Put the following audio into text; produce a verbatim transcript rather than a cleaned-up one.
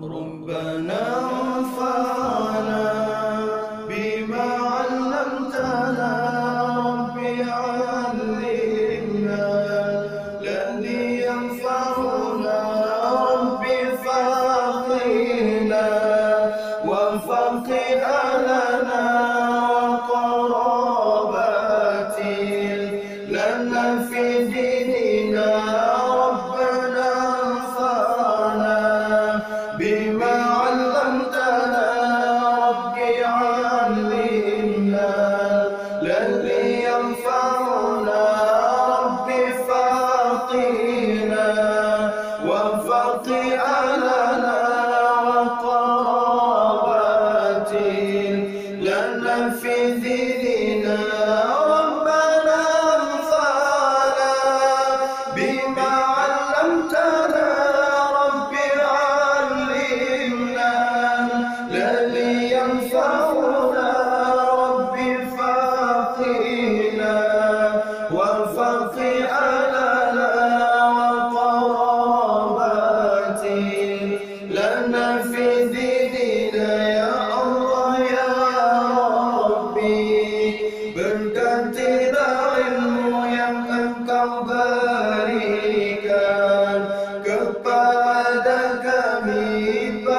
ربنا انفعنا بما علمتنا ربي علمنا الذي ينفعنا ربي فقنا وفق أهلنا وقراباتي لنا في ديننا ربنا انفعنا بما علمتنا ربي علمنا الذي ينفعنا ربي فقنا وفق أهلنا وقراباتي لنا في ديننا ربنا انفعنا بما علمتنا ربي علمنا الذي ينفعنا ربي فقنا وفق أهلنا وقراباتي لنا في ديننا يا الله يا ربي berkatilah ilmu yang engkau berikan kepada kami.